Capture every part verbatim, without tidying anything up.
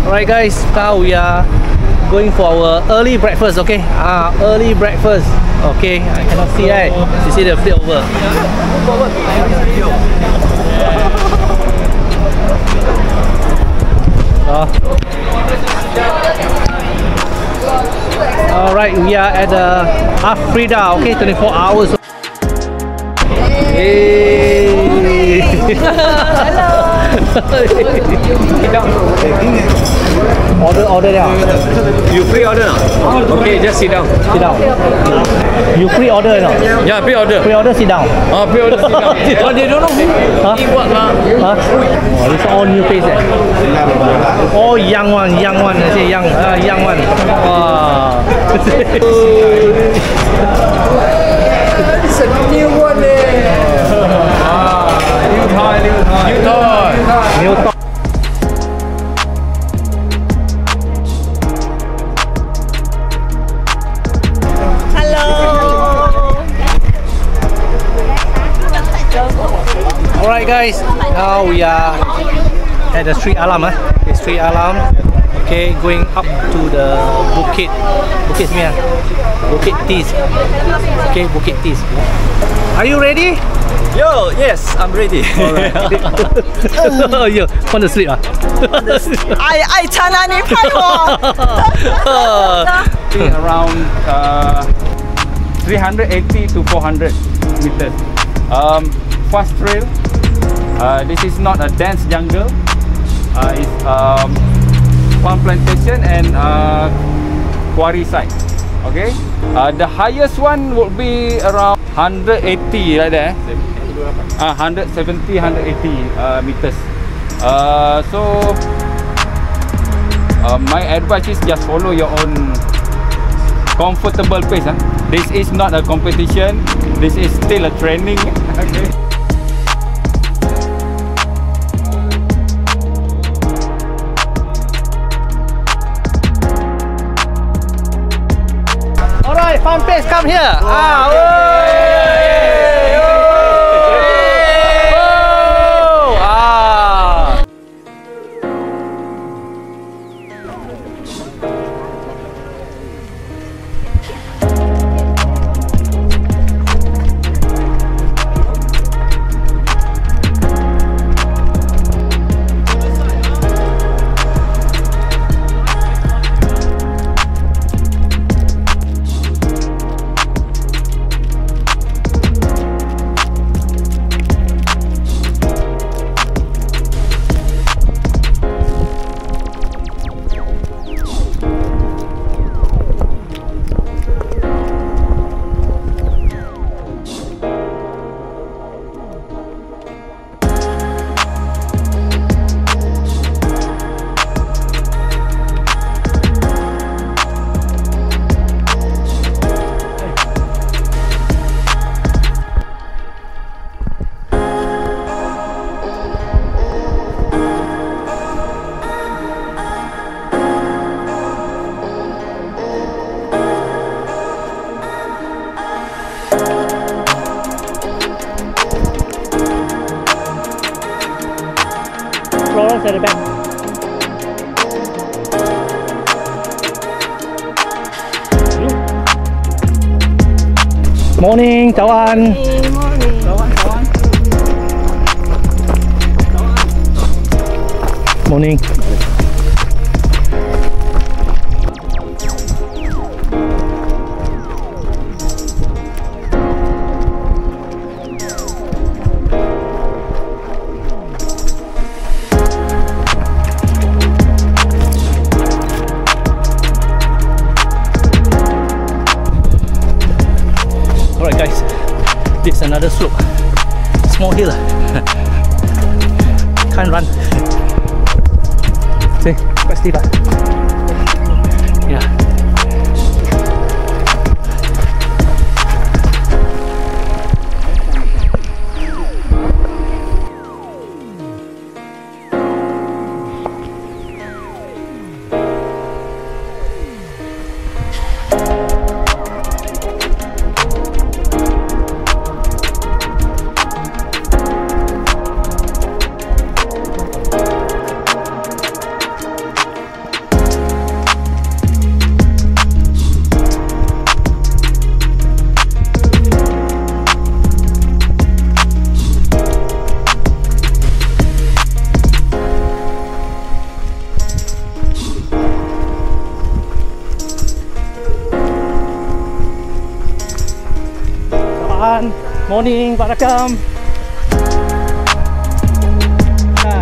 Alright guys, now we are going for our early breakfast, okay? Ah, early breakfast. Okay, I cannot see, right? You see the flip over. Oh. Alright, we are at the Afrida, okay? twenty-four hours. Hey! Hello! Order, order now. You pre-order now? Okay, just sit down. Sit down. You pre-order now? Yeah, pre-order. Pre-order, sit down. Oh, pre-order, sit down. Oh, they don't know who Huh? what lah. Huh? Oh, this is all new face eh? Oh, young one, young one. I say young, uh, young one. Wow. It's a new one eh. Ah, new toy, new toy. New toy. New toy. Alright guys, now we are at the street alarm, eh? Okay, street alarm. Okay, going up to the Bukit, Bukit Tiz, Bukit Tiz. Okay, Bukit Tiz. Are you ready? Yo, yes, I'm ready. Alright. Oh, you want to sleep, ah? I I chana ni pai Around uh, three hundred eighty to four hundred meters. Um, fast trail. Uh, this is not a dense jungle. Uh, it's um, palm plantation and uh, quarry site. Okay. Uh, the highest one would be around one hundred eighty right there. Uh, one seventy, one eighty uh, meters. Uh, so uh, my advice is just follow your own comfortable pace. Huh? This is not a competition. This is still a training. Okay. Alright, fun pace, come here. Ah, oh, ah. Florence at the back. Morning, kawan. Hey, morning. Kawan, kawan. Morning. Alright guys, this is another slope. Small hill. Can't run. See, quite steep. Yeah. Morning, Pak Rakam. Ah.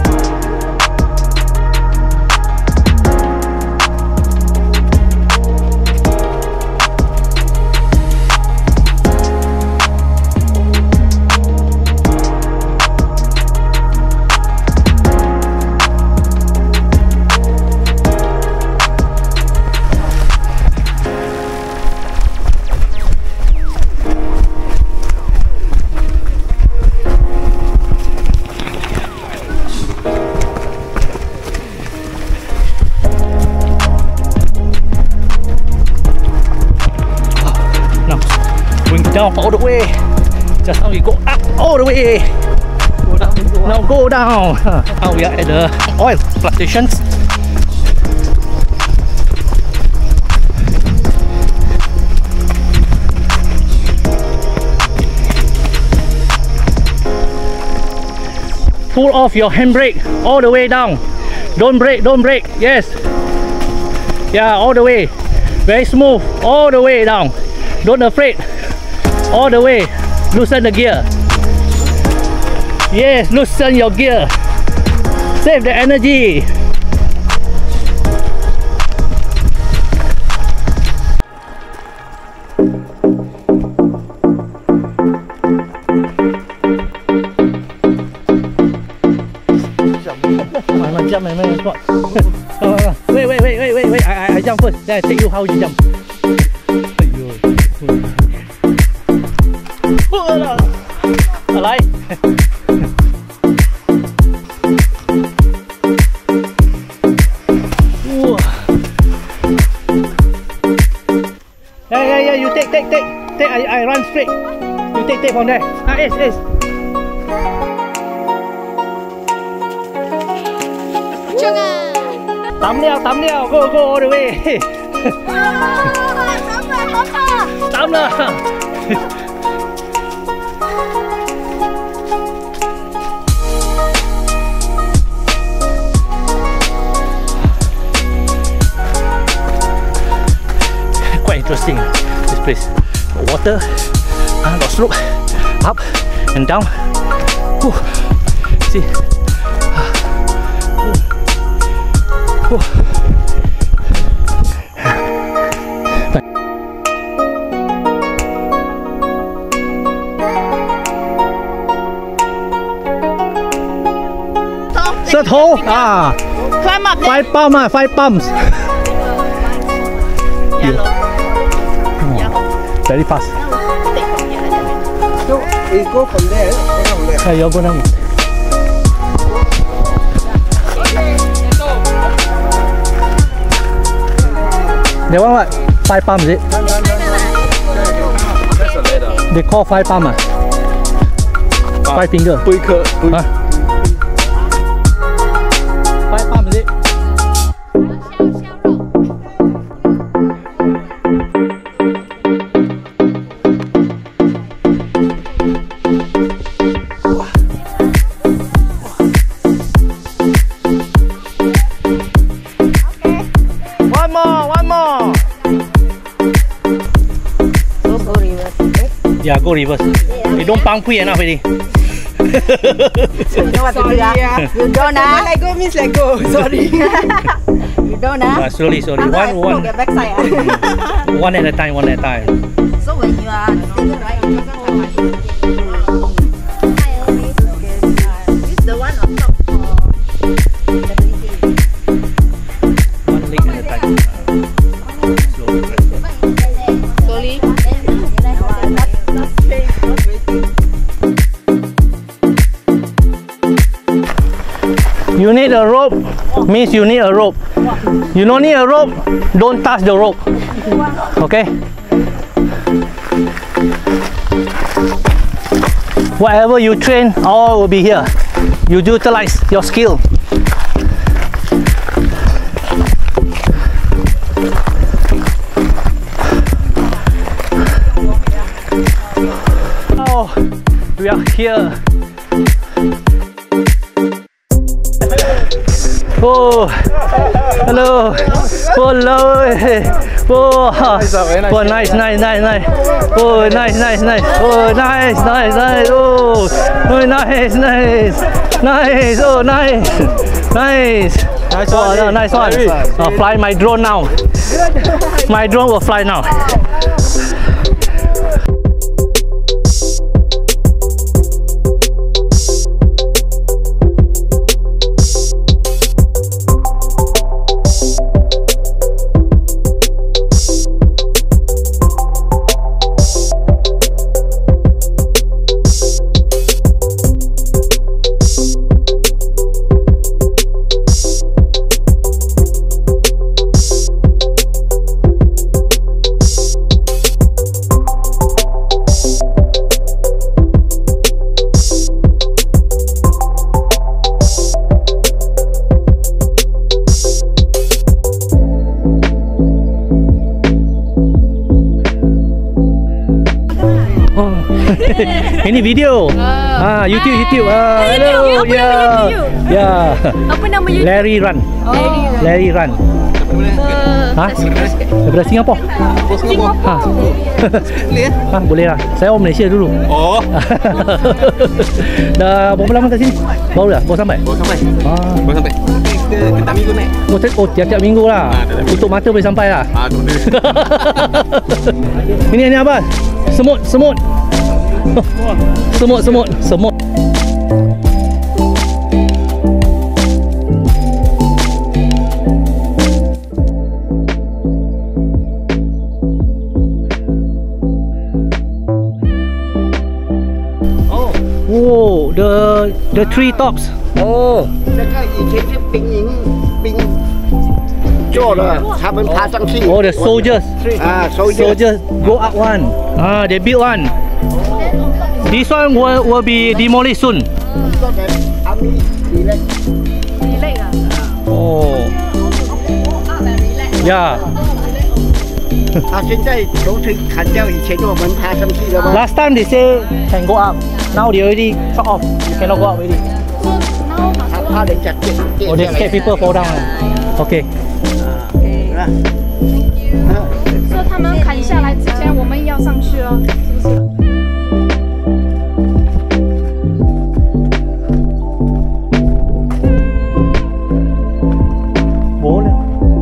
Down all the way. Just now we go up all the way. Go down, go now go down. Now we are at the oil plantations. Pull off your handbrake all the way down. Don't brake, don't brake. Yes. Yeah, all the way. Very smooth. All the way down. Don't afraid. All the way, loosen the gear. Yes, loosen your gear. Save the energy. Jump, man, man, come on. Wait, wait, wait, wait, wait, wait. I, I, I jump first. Then I take you how you jump. Alright. Yeah, yeah, yeah. You take, take, take, take. I, I run straight. You take, take from there. Ah, yes, yes. Tắm liao, tắm liao. Go, go all the way. Tắm了. Quite interesting, this place. Got water, uh, got slope, up and down. Whew. See. Whew. Set hole. Ah. Climb up there. Five pumps, ah, five pumps. Yellow. Oh. Very fast. Take from here. So we go from there. Go down there. Yeah, you go down. That one what? Five pumps, is it? No, no, no, no. That's a ladder. They call five pumps, ah? Five finger. Huh? Five pumps, is it? One more, one more. So go reverse. Yeah, go reverse. You don't pump quick enough already. You know what to do, ah? You don't, ah? Let go means let go. Sorry. You don't, ah? Uh, slowly, slowly. After I One, one, smoke, get backside, ah? one at a time, one at a time. So when you are still right, you use the one on top for stability. One leg at a time. Uh, slowly. Slowly. You need a rope, means you need a rope. You don't need a rope, don't touch the rope. Okay? Whatever you train, all will be here. You utilize your skill. Oh, we are here. Oh, hello. Oh, hello. Oh, oh, nice, nice, nice, nice. Oh, nice, nice, nice. Oh, nice, nice, nice. Oh, oh, nice, nice, nice. Oh, nice, nice. Nice one. Oh, nice one. I'll fly my drone now. My drone will fly now. Ini video. Ah, YouTube, YouTube. Ah, hello. Apa Ya. nama YouTube? Ya. Apa nama YouTube? Larry Run. Oh. Larry Run. Ha? Daripada Singapura. Singapura. Ha. Ha, boleh lah. Saya orang Malaysia dulu. Oh. Dah berapa lama kat sini? Baru dah? Baru sampai? Baru sampai. Ah. Baru sampai. Kita tiap minggu naik. Oh, ti- oh tiap-tiap minggu lah. Ah, tiap-tiap minggu. Tutup mata boleh sampai lah. Ah, tu dia. Ini ni apa? Semut, semut. Semut, semut, semut. Oh. Oh, the the tree tops. Oh. 这个以前是兵营兵做的，他们爬上去。 Oh, the soldiers. 啊，soldier。 Soldiers go up one. Ah, they build one. This one will will be demolished soon. 做的他们里面。 Relax ah. Oh. Yeah. 他现在都是砍掉以前我们爬上去的吗？ Last time they say can go up. Now they already cut off. You cannot go up already. 他怕人家跌跌 Oh, they 下来 scared。people fall down. Okay. 是吧？ 说他们砍下来之前，我们要上去了，是不是？ Boleh.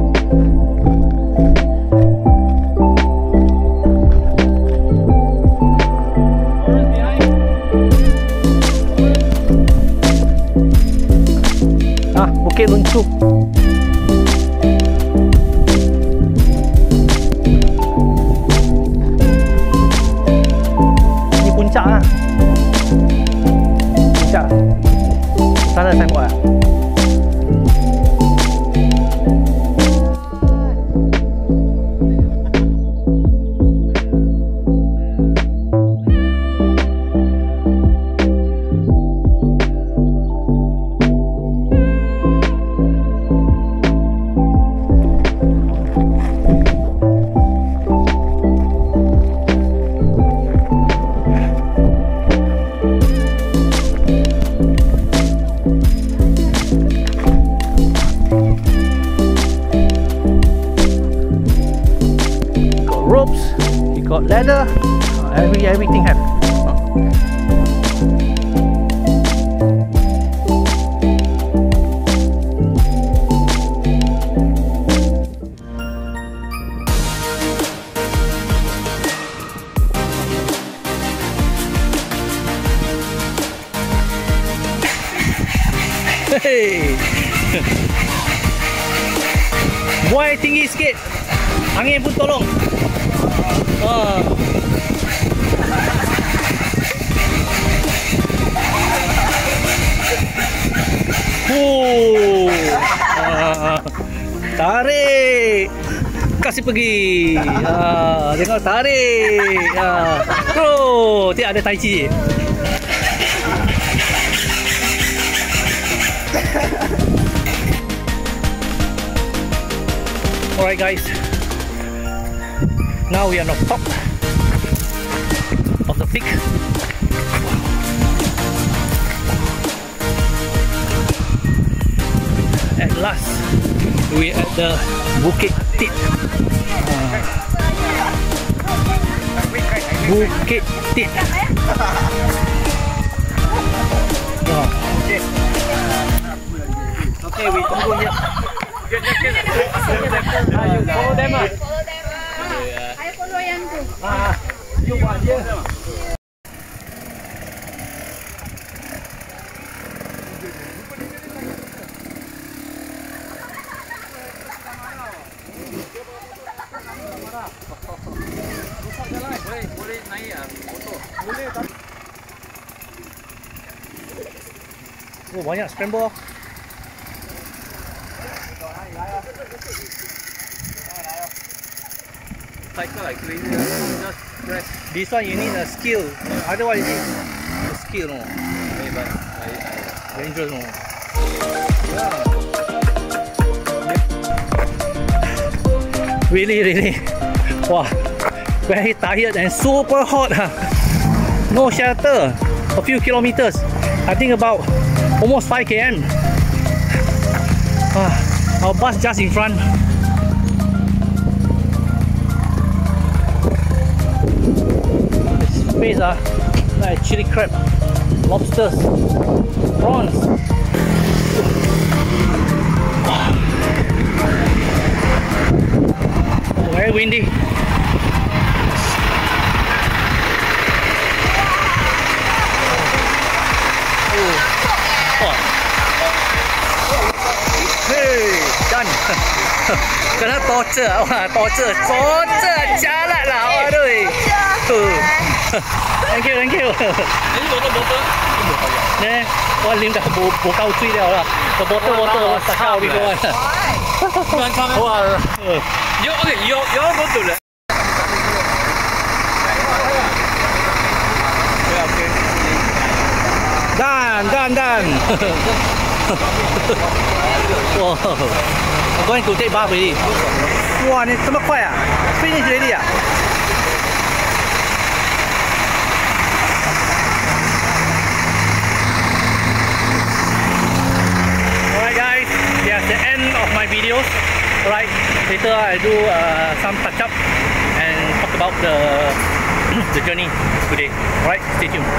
Ah, Bukit Runcu. Ini puncak lah. Puncak. Sana saya buat. Ropes, you got ladder, uh, every everything have. Hey. Buai tinggi sikit. Angin pun tolong. Ah. Oh. Ah. Tarik. Kasih pergi. Ah, tengok tarik. Ah. Terus, dia ada tai chi. Alright guys, now we are on top of the peak. At last, we at the Bukit Tiz. Uh, Bukit Tiz. Oh. Okay, we tunggu here. You follow them ah. I follow yang tu. Ah, you buat je. Boleh naik ah, foto. Oh, banyak scramble. Cycle like crazy. Just press. This one you need a skill. Otherwise, you need a skill. No. Hey, but I, I, Dangerous. No. Really, really. Wow. Very tired and super hot. Huh? No shelter. A few kilometers. I think about almost five kilometers. Ah, our bus just in front. This space ah, like chili crab, lobsters, prawns. Oh, very windy. Oh. Hey, done. Kena torture, wah torture, torture, jalan lah, aduh. Thank you, thank you. Ini botol botol. Nè, 我啉到無無夠水了啦，個波多波多，大家有呢個啊。好啊， 有 OK 有有botol le. Done, done, done. Wow, I'm going to take bath already. 哇，你這麼快啊 ？Finish already 啊？ Alright guys, that's the end of my videos. Alright, later I do uh, some touch up and talk about the the journey today. Alright, stay tuned.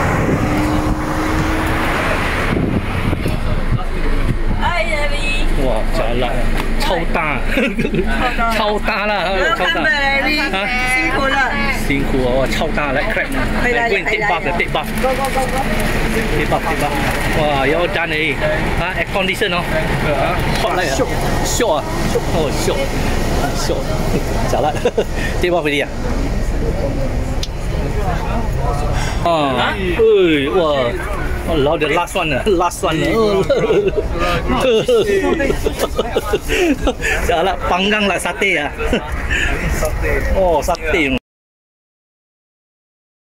Hi, Seri. 哇，jalan 超大，超大啦，超大。啊， 辛苦了。 辛苦啊，哇，超大来 crab，来 go and take bath 的 take bath。Go go go go。take bath take bath。哇，要 done 嘞，啊 air condition 哦，啊 hot 嚟啊，秀啊，哦秀，秀，jalan take bath already 啊。啊，哎，哇。Oh, the last one, last one. Jalan panggang lah sate ya. Oh, sate.